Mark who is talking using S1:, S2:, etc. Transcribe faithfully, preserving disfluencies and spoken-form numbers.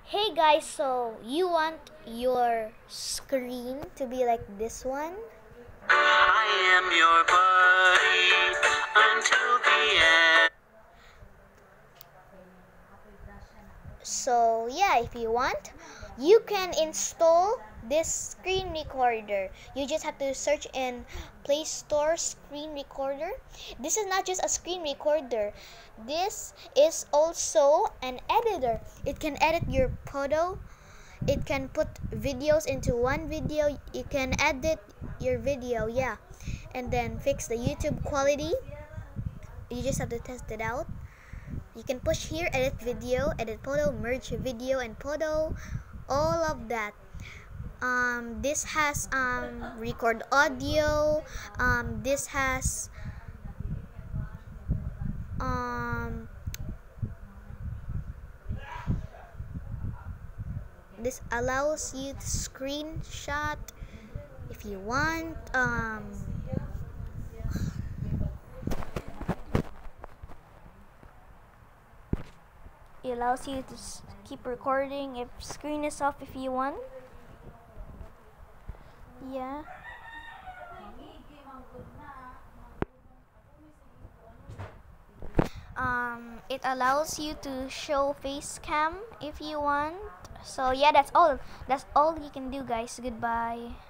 S1: Hey guys, so you want your screen to be like this one?
S2: I am your buddy until the end.
S1: So yeah, if you want, you can install this screen recorder. You just have to search in Play Store screen recorder. This is not just a screen recorder. This is also an editor. It can edit your photo. It can put videos into one video. You can edit your video, yeah, and then fix the YouTube quality. You just have to test it out. You can push here, edit video, edit photo, merge video and photo, all of that. Um, this has um, record audio. Um, this has um, this allows you to screenshot if you want. Um, it allows you to keep recording if screen is off if you want. Yeah. Um, it allows you to show face cam if you want. So yeah, that's all. That's all you can do, guys. Goodbye.